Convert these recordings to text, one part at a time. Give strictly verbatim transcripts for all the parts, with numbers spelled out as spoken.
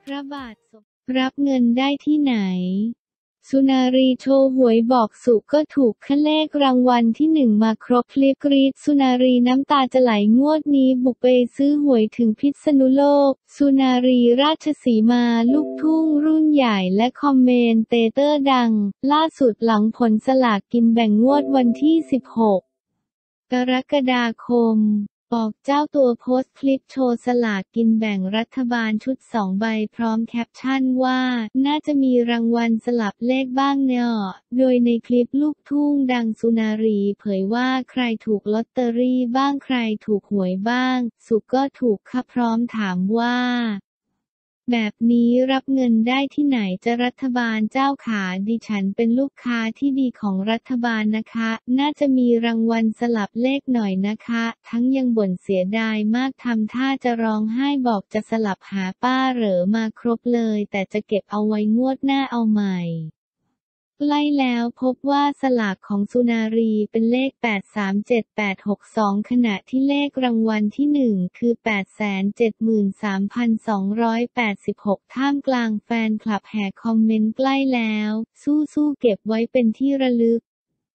ระบาทสมรับเงินได้ที่ไหนสุนารีโชว์หวยบอกสุก็ถูกคะเลขรางวัลที่หนึ่งมาครบคลิปกรี๊ดสุนารีน้ำตาจะไหลงวดนี้บุกไปซื้อหวยถึงพิษณุโลกสุนารีราชสีมาลูกทุ่งรุ่นใหญ่และคอมเมนเตเตอร์ดังล่าสุดหลังผลสลากกินแบ่งงวดวันที่สิบหกกรกฎาคมบอกเจ้าตัวโพสต์คลิปโชว์สลากกินแบ่งรัฐบาลชุดสองใบพร้อมแคปชั่นว่าน่าจะมีรางวัลสลับเลขบ้างเนาะโดยในคลิปลูกทุ่งดังสุนารีเผยว่าใครถูกลอตเตอรี่บ้างใครถูกหวยบ้างสุก็ถูกค่ะพร้อมถามว่าแบบนี้รับเงินได้ที่ไหนจะรัฐบาลเจ้าขาดิฉันเป็นลูกค้าที่ดีของรัฐบาลนะคะน่าจะมีรางวัลสลับเลขหน่อยนะคะทั้งยังบ่นเสียดายมากทำท่าจะร้องไห้บอกจะสลับหาป้าเหรอมาครบเลยแต่จะเก็บเอาไว้งวดหน้าเอาใหม่ไล่แล้วพบว่าสลากของสุนารีเป็นเลขแปด สาม เจ็ด แปด หก สองขณะที่เลขรางวัลที่หนึ่งคือ แปดแสนเจ็ดหมื่นสามพันสองร้อยแปดสิบหก ท่ามกลางแฟนคลับแห่คอมเมนต์ใกล้แล้วสู้ๆเก็บไว้เป็นที่ระลึก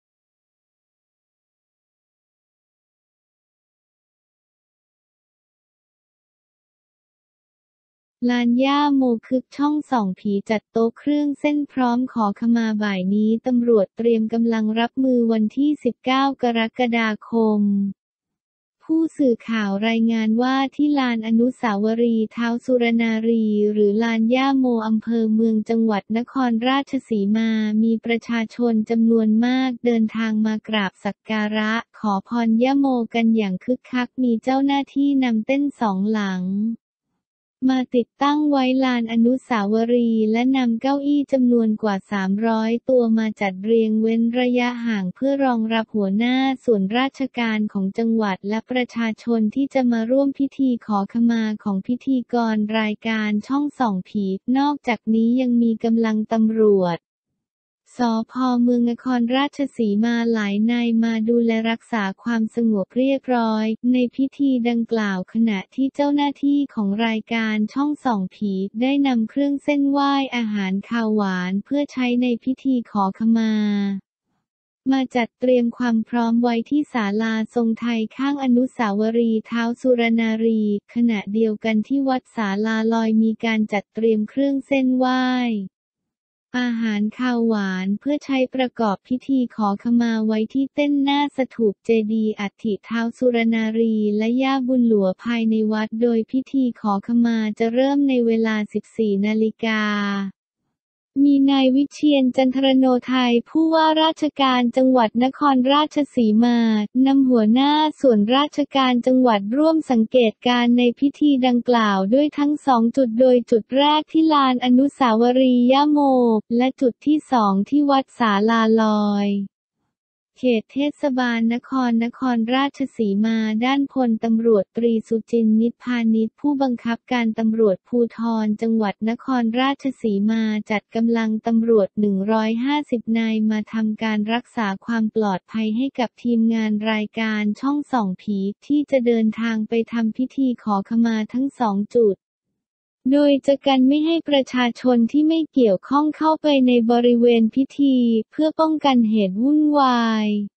ลานย่าโมคึกช่องส่องผีจัดโต๊ะเครื่องเส้นพร้อมขอขมาบ่ายนี้ตำรวจเตรียมกำลังรับมือวันที่สิบเก้ากรกฎาคมผู้สื่อข่าวรายงานว่าที่ลานอนุสาวรีย์ท้าวสุรนารีหรือลานย่าโมอำเภอเมืองจังหวัดนครราชสีมามีประชาชนจำนวนมากเดินทางมากราบสักการะขอพรย่าโมกันอย่างคึกคักมีเจ้าหน้าที่นำเต้นสองหลังมาติดตั้งไว้ลานอนุสาวรีย์และนำเก้าอี้จำนวนกว่าสามร้อยตัวมาจัดเรียงเว้นระยะห่างเพื่อรองรับหัวหน้าส่วนราชการของจังหวัดและประชาชนที่จะมาร่วมพิธีขอขมาของพิธีกรรายการช่องส่องผีนอกจากนี้ยังมีกำลังตำรวจสภ.เมืองนครราชสีมาหลายนายมาดูแลรักษาความสงบเรียบร้อยในพิธีดังกล่าวขณะที่เจ้าหน้าที่ของรายการช่องส่องผีได้นำเครื่องเส้นไหว้อาหารคาวหวานเพื่อใช้ในพิธีขอขมามาจัดเตรียมความพร้อมไว้ที่ศาลาทรงไทยข้างอนุสาวรีย์ท้าวสุรนารีขณะเดียวกันที่วัดศาลาลอยมีการจัดเตรียมเครื่องเส้นไหว้อาหารคาวหวานเพื่อใช้ประกอบพิธีขอขมาไว้ที่เต้นหน้าสถูปเจดีย์อัฐิท้าวสุรนารีและย่าบุญหลวภายในวัดโดยพิธีขอขมาจะเริ่มในเวลา สิบสี่นาฬิกามีนายวิเชียรจันทรโนไทยผู้ว่าราชการจังหวัดนครราชสีมานำหัวหน้าส่วนราชการจังหวัดร่วมสังเกตการณ์ในพิธีดังกล่าวด้วยทั้งสองจุดโดยจุดแรกที่ลานอนุสาวรีย์ย่าโมและจุดที่สองที่วัดศาลาลอยเขตเทศบาลนครนครราชสีมาด้านพลตำรวจตรีสุจินต์นิจพานิชผู้บังคับการตำรวจภูธรจังหวัดนครราชสีมาจัดกำลังตำรวจหนึ่งร้อยห้าสิบนายมาทำการรักษาความปลอดภัยให้กับทีมงานรายการช่องส่องผีที่จะเดินทางไปทำพิธีขอขมาทั้งสองจุดโดยจะกันไม่ให้ประชาชนที่ไม่เกี่ยวข้องเข้าไปในบริเวณพิธีเพื่อป้องกันเหตุวุ่นวาย